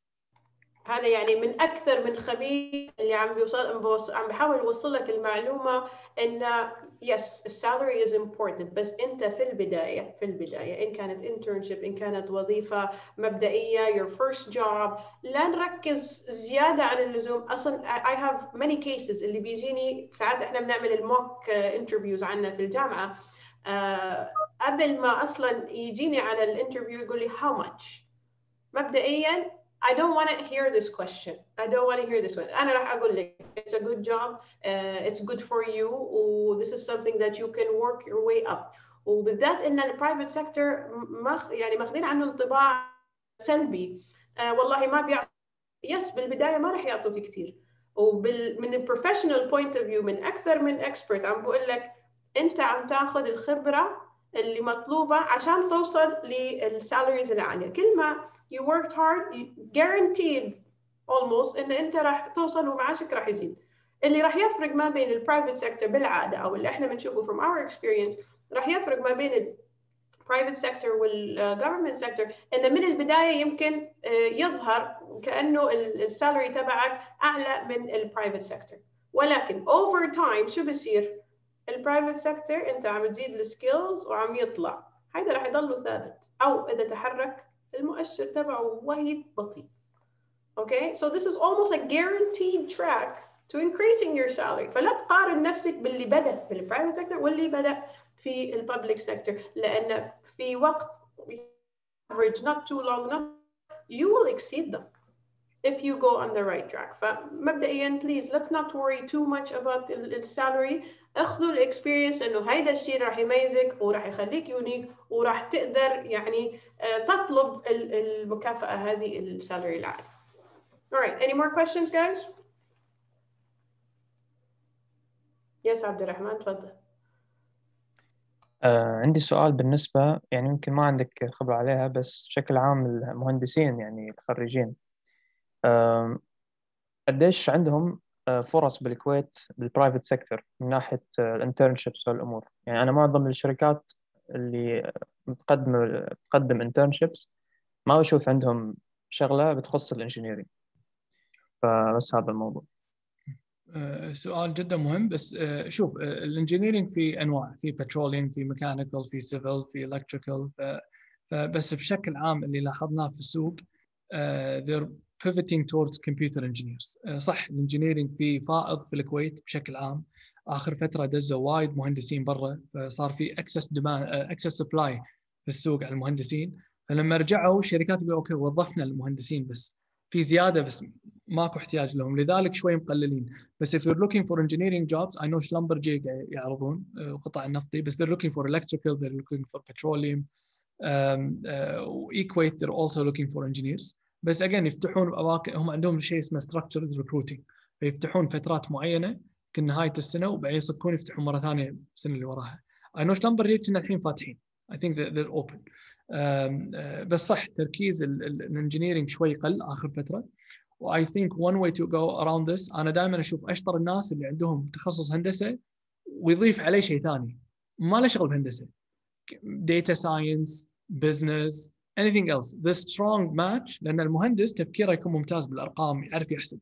هذا يعني من اكثر من خبير اللي عم بحاول يوصل لك المعلومه ان yes السالري is important، بس انت في البدايه ان كانت internship ان كانت وظيفه مبدئيه your first job، لا نركز زياده عن اللزوم. اصلا I have many cases اللي بيجيني ساعات، احنا بنعمل الموك انترفيوز عنا في الجامعه، قبل ما اصلا يجيني على الانترفيو يقول لي how much. مبدئيا I don't want to hear this question. أنا راح أقول لك it's a good job, it's good for you, this is something that you can work your way up. وبالذات إن البرايفت سيكتور يعني ماخذين عنه انطباع سلبي، والله ما بيعطي. يس بالبداية ما راح يعطوك كثير، من البروفيشنال بوينت اوف فيو من أكثر من اكسبرت عم بقول لك أنت عم تاخذ الخبرة اللي مطلوبة عشان توصل للسالاريز العالية. كل ما you worked hard guaranteed almost ان انت راح توصل ومعاشك راح يزيد. اللي راح يفرق ما بين البرايفت سيكتور بالعاده او اللي احنا بنشوفه from our experience راح يفرق ما بين البرايفت سيكتور والجفرمنت سيكتور ان من البدايه يمكن يظهر كانه السالري تبعك اعلى من البرايفت سيكتور، ولكن over time شو بصير؟ البرايفت سيكتور انت عم تزيد السكيلز وعم يطلع، هذا راح يضل ثابت، او اذا تحرك المؤشر تبعه وايد بطيء. Okay, so this is almost a guaranteed track to increasing your salary. فلا تقارن نفسك باللي بدأ في البرايفت سيكتور واللي بدأ في الببليك سيكتور، لأن في وقت average not too long enough you will exceed them if you go on the right track. فمبدئيا please let's not worry too much about the salary. اخذوا الاكسبيرينس انه هيدا الشيء راح يميزك وراح يخليك يونيك وراح تقدر يعني تطلب المكافأة هذه السالري العالي. All right, any more questions guys? Yes عبد الرحمن تفضل. عندي سؤال بالنسبة، يعني يمكن ما عندك خبرة عليها، بس بشكل عام المهندسين يعني الخريجين قديش عندهم فرص بالكويت بالبرايفت سيكتور من ناحية الانترنشيبس والأمور؟ يعني أنا معظم الشركات اللي تقدم انترنشيبس ما بشوف عندهم شغلة بتخص الانجينيرينج، فبس هذا الموضوع. سؤال جدا مهم. بس شوف الانجينيرينج في انواع، في بترولينج، في ميكانيكال، في سيفل، في الكتريكال، فبس بشكل عام اللي لاحظناه في السوق they're pivoting towards computer engineers. صح الانجينيرينج في فائض في الكويت بشكل عام، اخر فتره دزوا وايد مهندسين برا، فصار في excess supply في السوق على المهندسين، فلما رجعوا الشركات يقولوا اوكي وظفنا المهندسين بس في زياده بس ماكو احتياج لهم، لذلك شوي مقللين. بس if you're looking for engineering jobs I know شلمبرجي يعرضون قطاع النفطي، بس they're looking for electrical, they're looking for petroleum, equate they're also looking for engineers. بس again يفتحون أماكن، هم عندهم شيء اسمه structured recruiting، فيفتحون فترات معينة كنهاية السنة وبعدين يصكون يفتحون مرة ثانية السنة اللي وراها. I know شلمبرجي كنا الحين فاتحين I think they're open. بس صح تركيز الانجينيرينج شوي قل آخر فترة. و I think one way to go around this أنا دائما أشوف أشطر الناس اللي عندهم تخصص هندسة ويضيف عليه شيء ثاني ما له شغل بهندسة، data science, business, anything else. The strong match، لأن المهندس تفكيره يكون ممتاز بالأرقام، يعرف يحسب،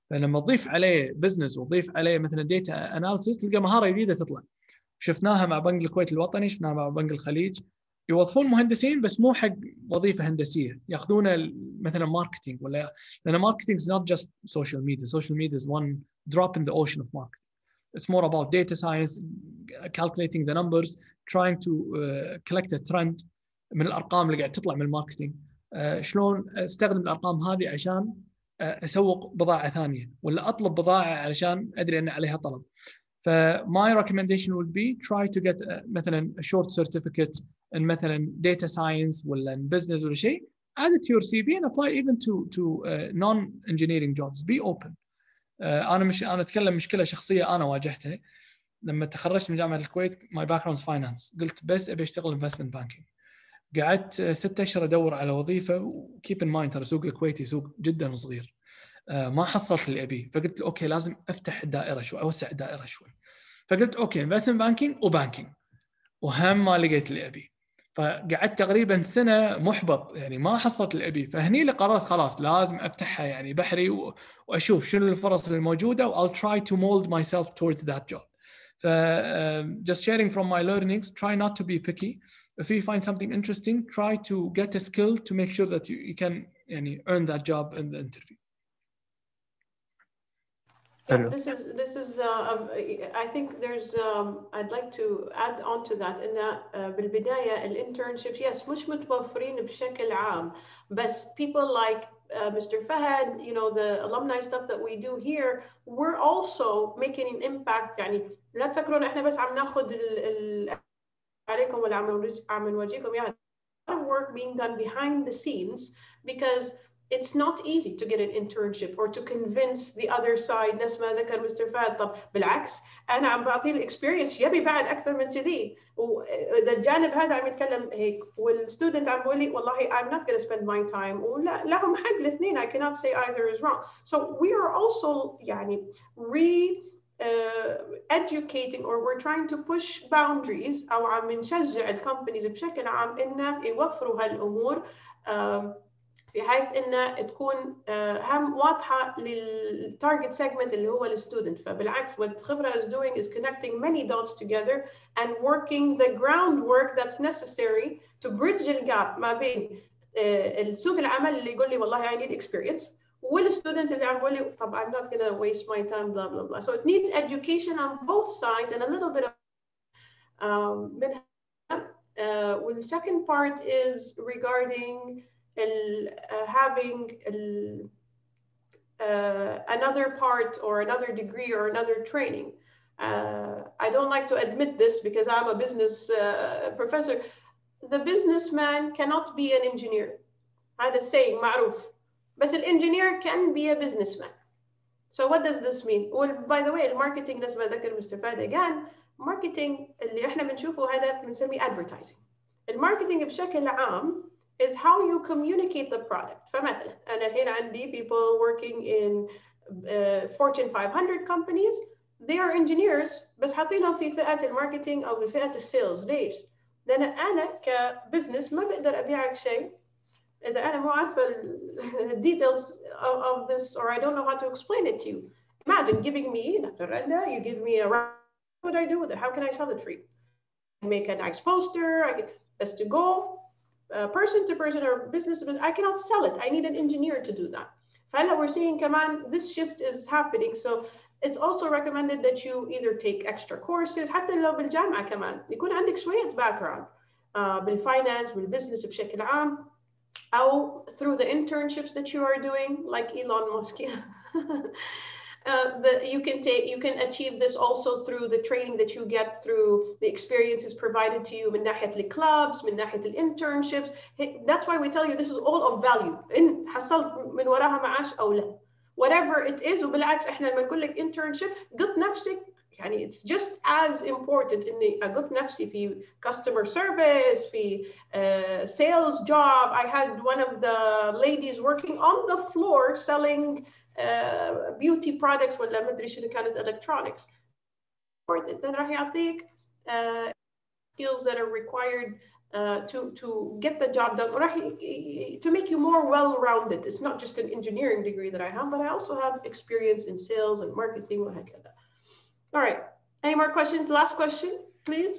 فلما تضيف عليه بزنس وتضيف عليه مثلا ديتا اناليسيس تلقى مهاره جديده تطلع. شفناها مع بنك الكويت الوطني، شفناها مع بنك الخليج، يوظفون مهندسين بس مو حق وظيفه هندسيه، ياخذون مثلا ماركتينج ولا، لان ماركتينج is not just social media. Social media is one drop in the ocean of marketing. It's more about data science, calculating the numbers, trying to collect a trend من الارقام اللي قاعد تطلع من الماركتينج. شلون استخدم الارقام هذه عشان اسوق بضاعه ثانيه، ولا اطلب بضاعه علشان ادري ان عليها طلب. فماي recommendation would be try to get مثلا a short certificate in مثلا data science ولا in business ولا شيء, add it to your CV and apply even to non-engineering jobs. Be open. انا اتكلم مشكله شخصيه انا واجهتها لما تخرجت من جامعه الكويت. my background is finance. قلت بس ابي اشتغل investment banking. قعدت 6 أشهر ادور على وظيفه، وكيب ان مايند ترى سوق الكويتي سوق جدا صغير. ما حصلت اللي ابيه، فقلت اوكي لازم افتح الدائره شوي، اوسع الدائره شوي. فقلت اوكي انفستمنت بانكينج وبانكينج، وهم ما لقيت اللي ابيه. فقعدت تقريبا سنه محبط، يعني ما حصلت اللي ابيه. فهني اللي قررت خلاص لازم افتحها يعني بحري، واشوف شنو الفرص الموجوده، و I'll try to mold myself towards that job. ف just sharing from my learnings, try not to be picky. If you find something interesting, try to get a skill to make sure that you can يعني earn that job in the interview. Yeah, this is I think there's I'd like to add on to that إن بالبداية الانترنشيبس yes مش متوفرين بشكل عام، بس people like Mr. Fahad, you know, the alumni stuff that we do here, we're also making an impact. يعني لا تفكرون احنا بس عم ناخذ عليكم ولا عم نواجهكم، يعني a lot of work being done behind the scenes, because it's not easy to get an internship or to convince the other side. نفس ما ذكر مستر فهد. طب بالعكس انا عم بعطيه الاكسبيرينس يبي بعد اكثر من كذي، واذا الجانب هذا عم يتكلم هيك والستودنت عم بقول لي والله I'm not going to spend my time، ولا لهم حق الاثنين. I cannot say either is wrong. So we are also يعني educating, or we're trying to push boundaries، او عم نشجع الكومبانيز بشكل عام انه يوفروا هالامور بحيث انها تكون هم واضحه للتارجت سيجمنت اللي هو الستودنت. فبالعكس what KHIBRA is doing is connecting many dots together and working the groundwork that's necessary to bridge the gap ما بين السوق العمل اللي يقول لي والله I need experience، والستودنت اللي عم بقول لي طب I'm not gonna waste my time blah blah blah. So it needs education on both sides and a little bit of well, the second part is regarding having another part or another degree or another training. I don't like to admit this because I'm a business professor. The businessman cannot be an engineer. هذا saying معروف. بس الانجينير can be a businessman. So what does this mean? Well, by the way, الماركتينج نفس ما ذكر مستر فهد again، marketing اللي احنا بنشوفه هذا بنسميه advertising. الماركتينج بشكل عام is how you communicate the product. فمثلا أنا الحين عندي people working in Fortune 500 companies, they are engineers بس حاطينهم في فئة الماركتينج أو في فئة السيلز. ليش؟ لأن أنا كبزنس ما بقدر أبيعك شيء إذا أنا مو عارفة the details of this, or I don't know how to explain it to you. Imagine giving me Dr. Renda, you give me a what would I do with it? How can I sell it for you? Make a nice poster. I get this to go. Person to person or business to business, I cannot sell it. I need an engineer to do that. فهلا we're seeing كمان this shift is happening. So it's also recommended that you either take extra courses حتى لو بالجامعة كمان يكون عندك شوية background بالفاينانس بالبزنس بشكل عام، أو through the internships that you are doing like Elon Musk. You can achieve this also through the training that you get through the experiences provided to you من ناحية الكلابs من ناحية internships. That's why we tell you this is all of value. إن حصلت من وراها معاش أو لا whatever it is. وبالعكس إحنا لما نقول لك internship قط نفسك، يعني it's just as important إني أقط نفسي في customer service في sales job. I had one of the ladies working on the floor selling beauty products ولا ما أدري شنو كانت electronics. Then راح يعطيك skills that are required to get the job done, to make you more well-rounded. It's not just an engineering degree that I have, but I also have experience in sales and marketing. All right. Any more questions? Last question, please.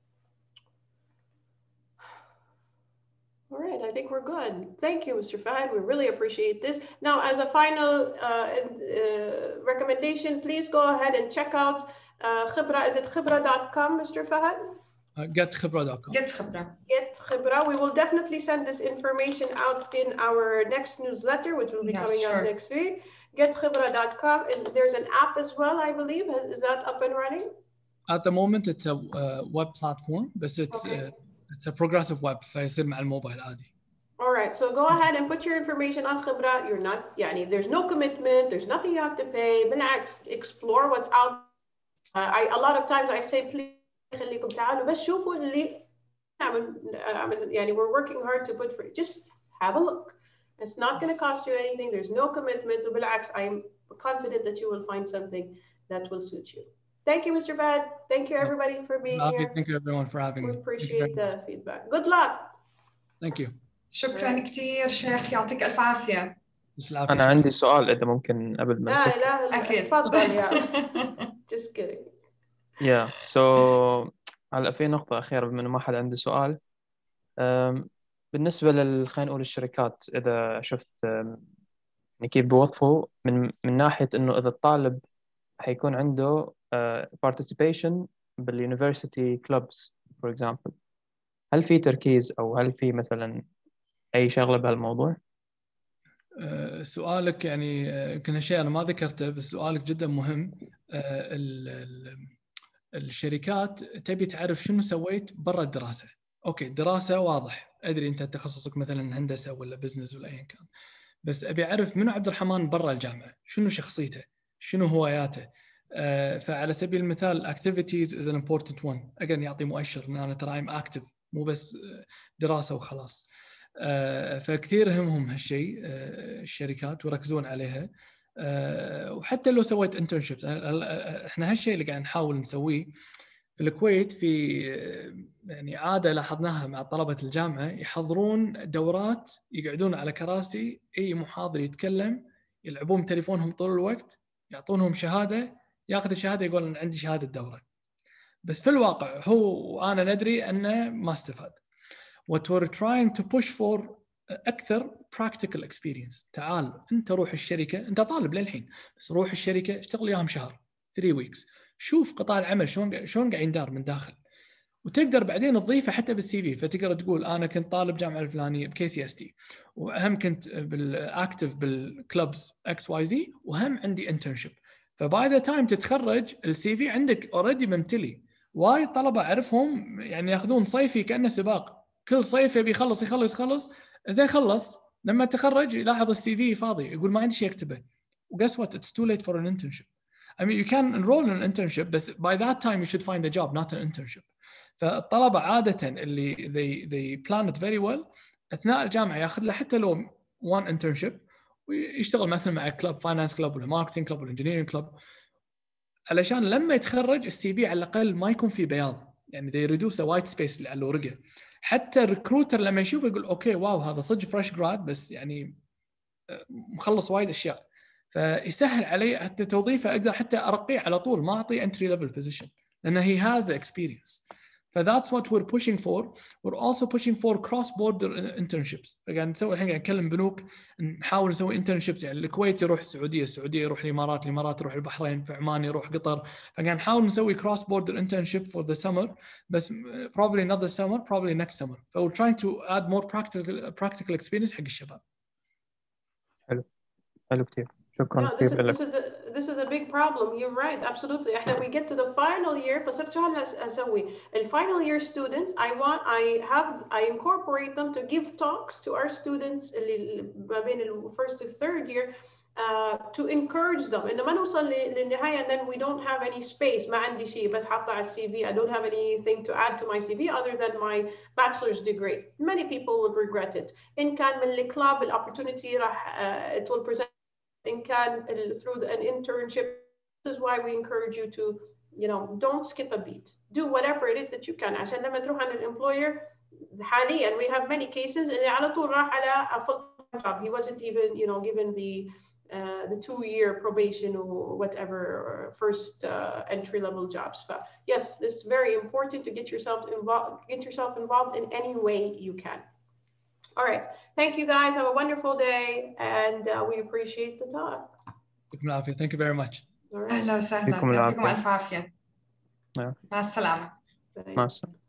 All right, I think we're good. Thank you, Mr. Fahad. We really appreciate this. Now, as a final recommendation, please go ahead and check out KHIBRA. Is it khibra.com, Mr. Fahad? GetKhibra.com. GetKhibra. We will definitely send this information out in our next newsletter, which will be coming out next week. GetKhibra.com. There's an app as well, I believe. Is that up and running? At the moment, it's a web platform, but it's a progressive web, فيصير مع الموبايل عادي. All right, so go ahead and put your information on KHIBRA. You're not, there's no commitment, there's nothing you have to pay. بالعكس, explore what's out. A lot of times I say, please, خليكم تعالوا بس شوفوا اللي we're working hard to put for. Just have a look. It's not going to cost you anything. There's no commitment. بالعكس, I'm confident that you will find something that will suit you. Thank you, Mr. Fahad. Thank you, everybody, for being here. Thank you, everyone, for having me. We appreciate the feedback. Good luck. Thank you. شكرا كثير شيخ، يعطيك ألف عافية. أنا عندي سؤال إذا ممكن قبل ما نسكت. لا أكيد. تفضل يا. Just kidding. So هلا في نقطة أخيرة بما إنه ما حد عنده سؤال. بالنسبة خلينا نقول الشركات، إذا شفت كيف بوظفوا من ناحية إنه إذا الطالب حيكون عنده participation بالuniversity clubs for example، هل في تركيز أو هل في مثلا أي شغلة بهالموضوع؟ سؤالك يمكن هالشيء أنا ما ذكرته، بس سؤالك جدا مهم. الشركات تبي تعرف شنو سويت برا الدراسة. أوكي، الدراسة واضح، أدري أنت تخصصك مثلا هندسة ولا بزنس ولا أيا كان، بس أبي أعرف منو عبد الرحمن برا الجامعة، شنو شخصيته، شنو هواياته. فعلى سبيل المثال activities is an important one. again يعطي مؤشر إن أنا ترى I'm active، مو بس دراسة وخلاص. فكثير يهمهم هالشيء الشركات ويركزون عليها. وحتى لو سويت internships، احنا هالشيء اللي قاعد نحاول نسويه في الكويت. في عادة لاحظناها مع طلبة الجامعة، يحضرون دورات، يقعدون على كراسي، أي محاضر يتكلم، يلعبون تليفونهم طول الوقت، يعطونهم شهادة، ياخذ الشهادة يقول أنا عندي شهادة دورة، بس في الواقع هو أنا ندري أنه ما استفاد. What we're trying to push for أكثر practical experience. تعال أنت روح الشركة، أنت طالب للحين، بس روح الشركة اشتغل وياهم شهر 3 weeks، شوف قطاع العمل شلون قاعد يندار من داخل، وتقدر بعدين تضيفه حتى بالسي في. فتقدر تقول أنا كنت طالب جامعة الفلانية بKCST، وأهم كنت بالأكتف بالكلبز XYZ، وهم عندي internship. فباي ذا تايم تتخرج السي في عندك already ممتلي. وايد طلبة أعرفهم ياخذون صيفي كأنه سباق، كل صيف يبي يخلص زين خلص، لما تخرج يلاحظ السي في فاضي، يقول ما عندي شيء اكتبه. guess what, it's too late for an internship. I mean you can enroll in an internship, but by that time you should find a job, not an internship. فالطلبة عادة اللي they plan it very well أثناء الجامعة ياخذ له حتى لو one internship، ويشتغل مثلا مع كلب فاينانس كلب ولا ماركتينج كلب ولا انجينيرنج كلب، علشان لما يتخرج السي في على الأقل ما يكون فيه بياض، they reduce the white space اللي على الورقة. حتى الريكروتر لما يشوف يقول اوكي واو هذا صدق فريش جراد، بس مخلص وايد اشياء، فيسهل علي حتى توظيفه، اقدر حتى ارقيه على طول، ما اعطيه entry level position لانه he has the experience. that's what we're pushing for. We're also pushing for cross border internships. فقاعد نسوي الحين، قاعد نكلم بنوك نحاول نسوي internships، الكويت يروح السعوديه يروح الامارات يروح البحرين، في عمان يروح قطر. فقاعد نحاول نسوي cross border internship for the summer، بس probably not this summer, probably next summer. So we're trying to add more practical experience حق الشباب. حلو كتير. شكرا كثير لك. This is a big problem. You're right, absolutely. احنا we get to the final year، فصرت شو هسوي؟ final year students I incorporate them to give talks to our students اللي ما بين first to third year to encourage them. إنه ما نوصل للنهاية and then we don't have any space، ما عندي شيء بس حاطه على CV. I don't have anything to add to my CV other than my bachelor's degree. Many people would regret it. إن كان من الكلاب الopportunity راح it will present. In can through an internship. This is why we encourage you to, don't skip a beat. Do whatever it is that you can. عشان لما تروح عند الemployer حاليا we have many cases اللي على طول راح على a full-time job. He wasn't even, you know, given the 2-year probation or whatever, or first entry-level jobs. But yes, it's very important to get yourself involved in any way you can. All right, thank you guys. Have a wonderful day, and we appreciate the talk. Thank you very much. أهلا وسهلا، يعطيكم ألف عافية. مع السلامة. مع السلامة.